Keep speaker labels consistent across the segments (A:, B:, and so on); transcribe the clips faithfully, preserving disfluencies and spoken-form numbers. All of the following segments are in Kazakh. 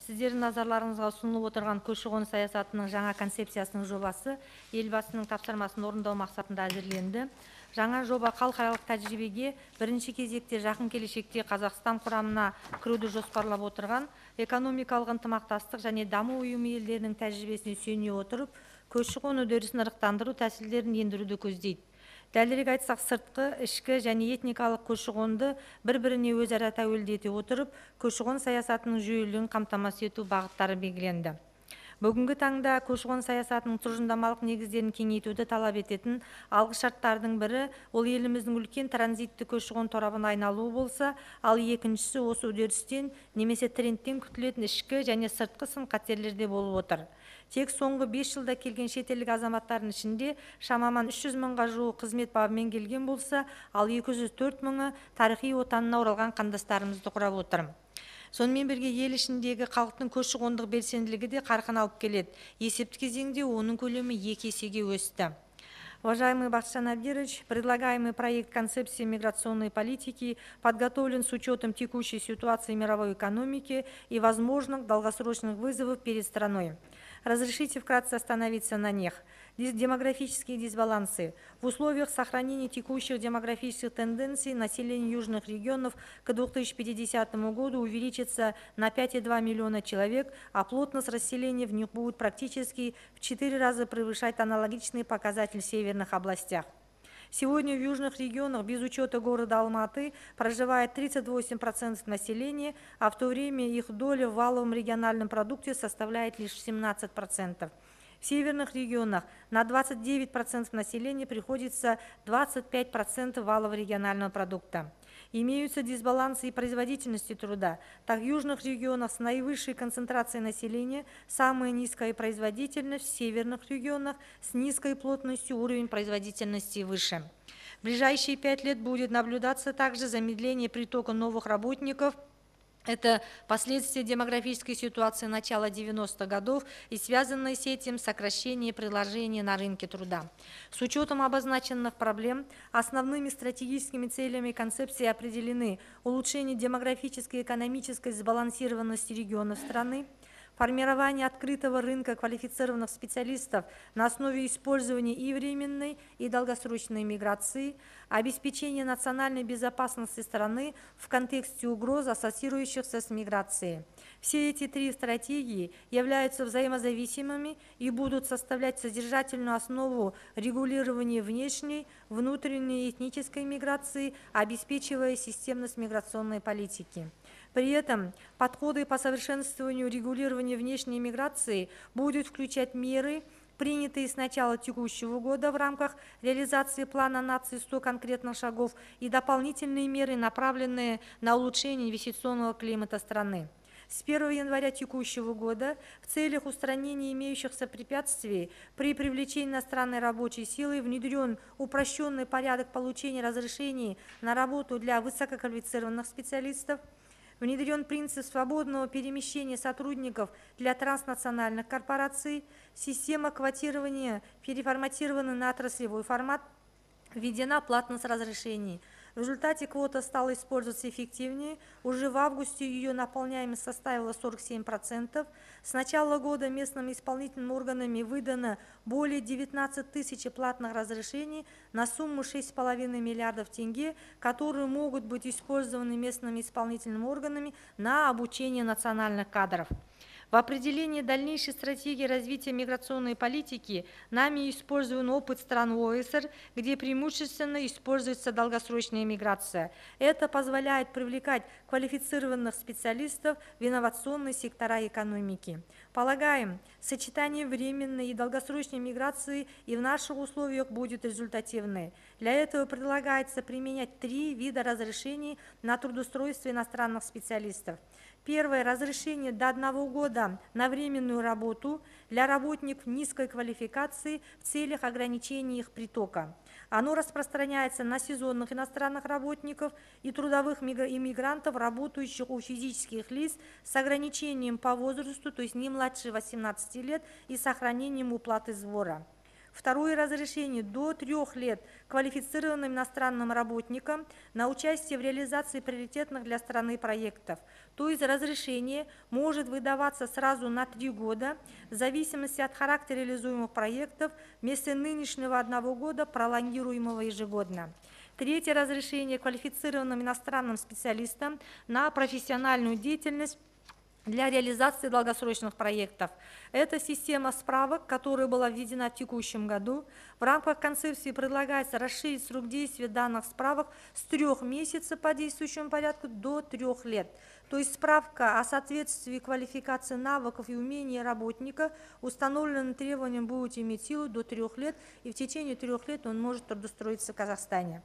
A: Сіздердің назарларыңызға ұсынылып отырған көші-қон саясатының жаңа концепциясының жобасы елбасының тапсырмасын орындау мақсатында әзірленді. Жаңа жоба халықаралық тәжірибеге бірінші кезекте жақын келешекте Қазақстан құрамына кіруді жоспарлап отырған экономикалық ынтымақтастық және даму ұйымы елдерінің тәжірибесіне сүйене отырып, көші-қон үдерісін ырықтандыру тәсілдерін ендіруді көздейді. Дәлірек айтсақ, сыртқы, ішкі және этникалық көші-қонды бір-біріне өзара тәуелді ете отырып, көші-қон саясатының жүйелілігін қамтамасыз ету бағыттары белгіленді. Бүгінгі таңда көші-қон саясатының тұжырымдамалық негіздерін кеңейтуді талап ететін алғы шарттардың бірі ол еліміздің үлкен транзитті көші-қон торабына айналуы болса, ал екіншісі осы үдерістен немесе трендтен күтілетін ішкі және сыртқы сын қатерлерде болып отыр. Тек соңғы бес жылда келген шетелдік азаматтардың ішінде шамамен үш жүз мыңға жуық қызмет бабымен келген болса, ал екі жүз төрт мыңы тарихи отанына оралған қандастарымызды құрап отыр. Сонымен бірге ел ішіндегі халықтың көші-қондық белсенділігі де қарқын алып келеді. Есепті кезеңде оның көлемі екі есеге өсті. Уважаемый Бахытжан Абдирович, предлагаемый проект концепции миграционной политики подготовлен с учетом текущей ситуации мировой экономики и возможных долгосрочных вызовов перед страной. Разрешите вкратце остановиться на них. Демографические дисбалансы. В условиях сохранения текущих демографических тенденций население южных регионов к две тысячи пятидесятому году увеличится на пять и два миллиона человек, а плотность расселения в них будет практически в четыре раза превышать аналогичный показатель в северных областях. Сегодня в южных регионах без учета города Алматы проживает тридцать восемь процентов населения, а в то время их доля в валовом региональном продукте составляет лишь семнадцать процентов. В северных регионах на двадцать девять процентов населения приходится двадцать пять процентов валового регионального продукта. Имеются дисбалансы и производительности труда. Так, в южных регионах с наивысшей концентрацией населения самая низкая производительность, в северных регионах с низкой плотностью уровень производительности выше. В ближайшие пять лет будет наблюдаться также замедление притока новых работников. Это последствия демографической ситуации начала девяностых годов и связанное с этим сокращение предложения на рынке труда. С учетом обозначенных проблем, основными стратегическими целями концепции определены улучшение демографической и экономической сбалансированности регионов страны, формирование открытого рынка квалифицированных специалистов на основе использования и временной, и долгосрочной миграции, обеспечение национальной безопасности страны в контексте угроз, ассоциирующихся с миграцией. Все эти три стратегии являются взаимозависимыми и будут составлять содержательную основу регулирования внешней, внутренней и этнической миграции, обеспечивая системность миграционной политики. При этом подходы по совершенствованию регулирования внешней миграции будут включать меры, принятые с начала текущего года в рамках реализации плана нации сто конкретных шагов и дополнительные меры, направленные на улучшение инвестиционного климата страны. С первого января текущего года в целях устранения имеющихся препятствий при привлечении иностранной рабочей силы внедрен упрощенный порядок получения разрешений на работу для высококвалифицированных специалистов, внедрен принцип свободного перемещения сотрудников для транснациональных корпораций, система квотирования переформатирована на отраслевой формат, введена платность разрешений. В результате квота стала использоваться эффективнее. Уже в августе ее наполняемость составила сорок семь процентов. С начала года местными исполнительными органами выдано более девятнадцати тысяч платных разрешений на сумму шесть с половиной миллиардов тенге, которые могут быть использованы местными исполнительными органами на обучение национальных кадров. В определении дальнейшей стратегии развития миграционной политики нами использован опыт стран ОЭСР, где преимущественно используется долгосрочная миграция. Это позволяет привлекать квалифицированных специалистов в инновационные сектора экономики. Полагаем, сочетание временной и долгосрочной миграции и в наших условиях будет результативное. Для этого предлагается применять три вида разрешений на трудоустройство иностранных специалистов. Первое – разрешение до одного года на временную работу для работников низкой квалификации в целях ограничения их притока. Оно распространяется на сезонных иностранных работников и трудовых иммигрантов, работающих у физических лиц с ограничением по возрасту, то есть не младше восемнадцати лет, и сохранением уплаты сбора. Второе разрешение до трех лет квалифицированным иностранным работникам на участие в реализации приоритетных для страны проектов. То есть разрешение может выдаваться сразу на три года, в зависимости от характера реализуемых проектов, вместо нынешнего одного года, пролонгируемого ежегодно. Третье разрешение квалифицированным иностранным специалистам на профессиональную деятельность для реализации долгосрочных проектов. Это система справок, которая была введена в текущем году. В рамках концепции предлагается расширить срок действия данных справок с трех месяцев по действующему порядку до трех лет. То есть справка о соответствии квалификации навыков и умений работника установленным требованиям будет иметь силу до трех лет, и в течение трех лет он может трудоустроиться в Казахстане.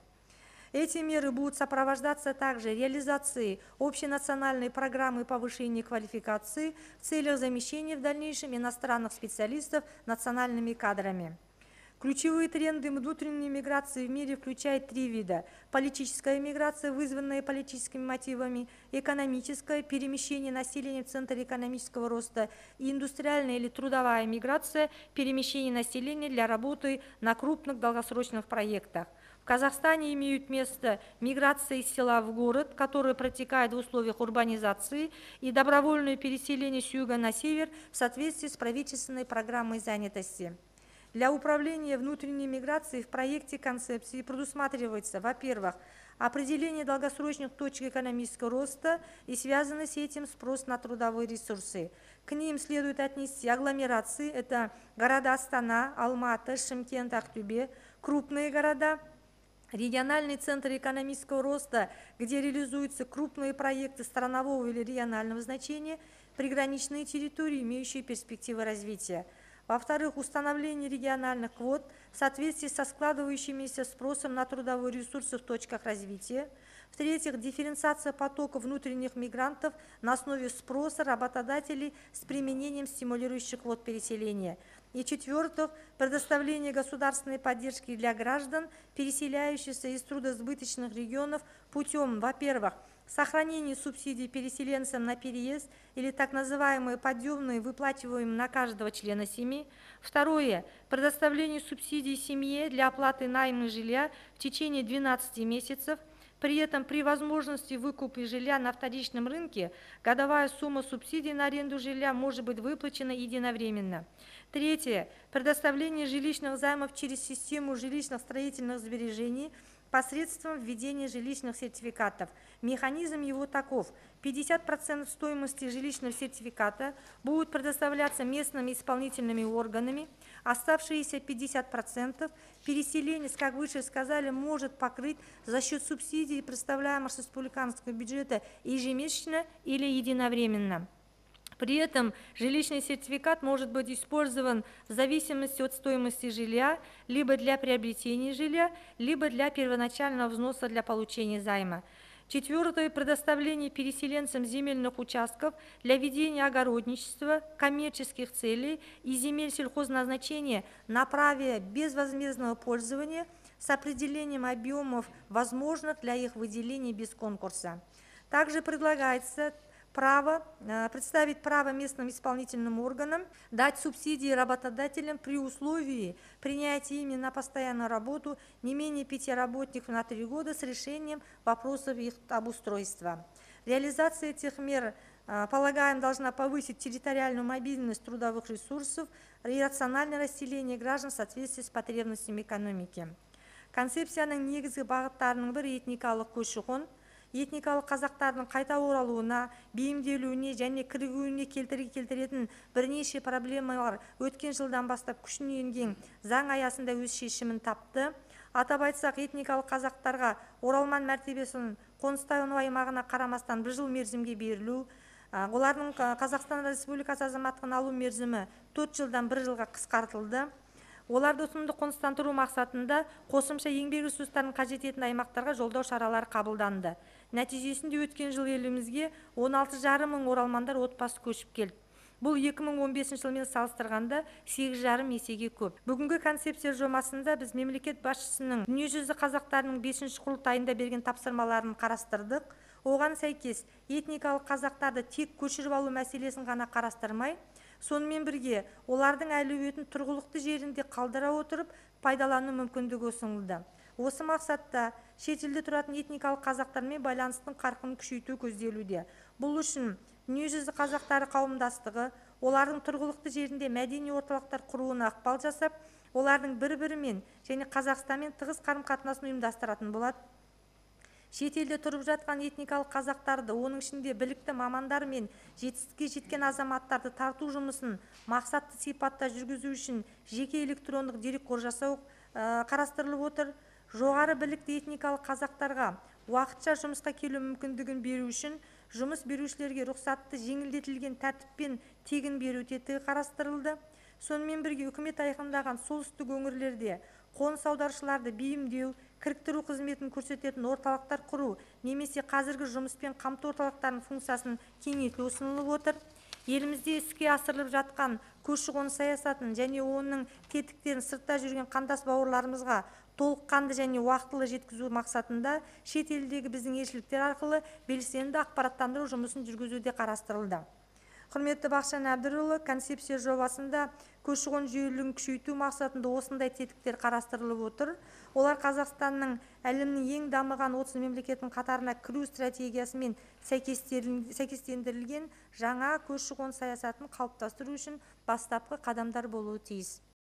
A: Эти меры будут сопровождаться также реализацией общенациональной программы повышения квалификации в целях замещения в дальнейшем иностранных специалистов национальными кадрами. Ключевые тренды внутренней миграции в мире включают три вида: политическая миграция, вызванная политическими мотивами, экономическое перемещение населения в центр экономического роста, и индустриальная или трудовая миграция, перемещение населения для работы на крупных долгосрочных проектах. В Казахстане имеют место миграция из села в город, которая протекает в условиях урбанизации, и добровольное переселение с юга на север в соответствии с правительственной программой занятости. Для управления внутренней миграцией в проекте концепции предусматривается, во-первых, определение долгосрочных точек экономического роста и связанный с этим спрос на трудовые ресурсы. К ним следует отнести агломерации, это города Астана, Алматы, Шымкент, Актюбе, крупные города, региональный центр экономического роста, где реализуются крупные проекты странового или регионального значения, приграничные территории, имеющие перспективы развития. Во-вторых, установление региональных квот в соответствии со складывающимися спросом на трудовые ресурсы в точках развития. В-третьих, дифференциация потока внутренних мигрантов на основе спроса работодателей с применением стимулирующих квот переселения. И в-четвертых, предоставление государственной поддержки для граждан, переселяющихся из трудосбыточных регионов путем, во-первых, сохранение субсидий переселенцам на переезд или так называемые подъемные, выплачиваемые на каждого члена семьи. Второе. Предоставление субсидий семье для оплаты найма жилья в течение двенадцати месяцев. При этом при возможности выкупа жилья на вторичном рынке годовая сумма субсидий на аренду жилья может быть выплачена единовременно. Третье. Предоставление жилищных займов через систему жилищных строительных сбережений посредством введения жилищных сертификатов. Механизм его таков: пятьдесят процентов стоимости жилищного сертификата будут предоставляться местными исполнительными органами, оставшиеся пятьдесят процентов переселенец, как выше сказали, может покрыть за счет субсидий, представляемых с республиканского бюджета ежемесячно или единовременно. При этом жилищный сертификат может быть использован в зависимости от стоимости жилья, либо для приобретения жилья, либо для первоначального взноса для получения займа. Четвертое. Предоставление переселенцам земельных участков для ведения огородничества, коммерческих целей и земель сельхозназначения на праве безвозмездного пользования с определением объемов, возможных для их выделения без конкурса. Также предлагается право, представить право местным исполнительным органам дать субсидии работодателям при условии принятия ими на постоянную работу не менее пяти работников на три года с решением вопросов их обустройства. Реализация этих мер, полагаем, должна повысить территориальную мобильность трудовых ресурсов и рациональное расселение граждан в соответствии с потребностями экономики. Концепцияның негізгі бағыттарының бірі этникалық көші-қон, этникалық қазақтардың қайта оралуына, бейімделуіне және кірігуіне келтіргі келтіретін бірнеше проблемалар өткен жылдан бастап күшіне енген заң аясында өз шешімін тапты. Атап айтсақ, этникалық қазақтарға оралман мәртебесін қоныстану аймағына қарамастан бір жыл мерзімге берілу, олардың Қазақстан Республикасы азаматтығын алу мерзімі төрт жылдан бір жылға қысқартылды. Оларды ұтымды қоныстандыру мақсатында қосымша еңбек ресурстарын қажет ететін аймақтарға жолдау шаралары қабылданды. Нәтижесінде өткен жыл елімізге он алты жарым мың оралмандар отбасы көшіп келді. Бұл екі мың он бесінші жылмен салыстырғанда сегіз жарым есеге көп. Бүгінгі концепция жобасында біз мемлекет басшысының дүниежүзі қазақтарының бесінші құрылтайында берген тапсырмаларын қарастырдық. Оған сәйкес этникалық қазақтарды тек көшіріп алу мәселесін ғана қарастырмай, сонымен бірге олардың әлеуетін тұрғылықты жерінде қалдыра отырып пайдалану мүмкіндігі ұсынылды. Осы мақсатта шетелде тұратын этникалық қазақтармен байланыстың қарқынын күшейту көзделуде. Бұл үшін дүниежүзі қазақтары қауымдастығы олардың тұрғылықты жерінде мәдени орталықтар құруына ықпал жасап, олардың бір-бірімен және Қазақстанмен тығыз қарым-қатынасын ұйымдастыратын болады. Шетелде тұрып жатқан этникалық қазақтарды, оның ішінде білікті мамандар мен жетістікке жеткен азаматтарды тарту жұмысын мақсатты сипатта жүргізу үшін жеке электрондық дерекқор жасау қарастырылып отыр. Жоғары білікті этникалық қазақтарға уақытша жұмысқа келу мүмкіндігін беру үшін жұмыс берушілерге рұқсатты жеңілдетілген тәртіппен тегін беру тетігі қарастырылды. Сонымен бірге үкімет айқындаған солтүстік өңірлерде қоныс аударушыларды бейімдеу, кіріктіру қызметін көрсететін орталықтар құру немесе қазіргі жұмыспен қамту орталықтарының функциясын кеңейту ұсынылып отыр. Елімізде іске асырылып жатқан көші-қон саясатын және оның тетіктерін сыртта жүрген қандас бауырларымызға толыққанды және уақытылы жеткізу мақсатында шет елдегі біздің елшіліктер арқылы белсенді ақпараттандыру жұмысын жүргізуде қарастырылды. Құрметті Бақытжан Әбдірұлы, концепция жобасында көші-қон жүйелілігін күшейту мақсатында осындай тетіктер қарастырылып отыр. Олар Қазақстанның әлемнің ең дамыған отыз мемлекеттің қатарына кіру стратегиясымен сәйкестендірілген жаңа көші-қон саясатын қалыптастыру үшін бастапқы қадамдар болуы тиіс.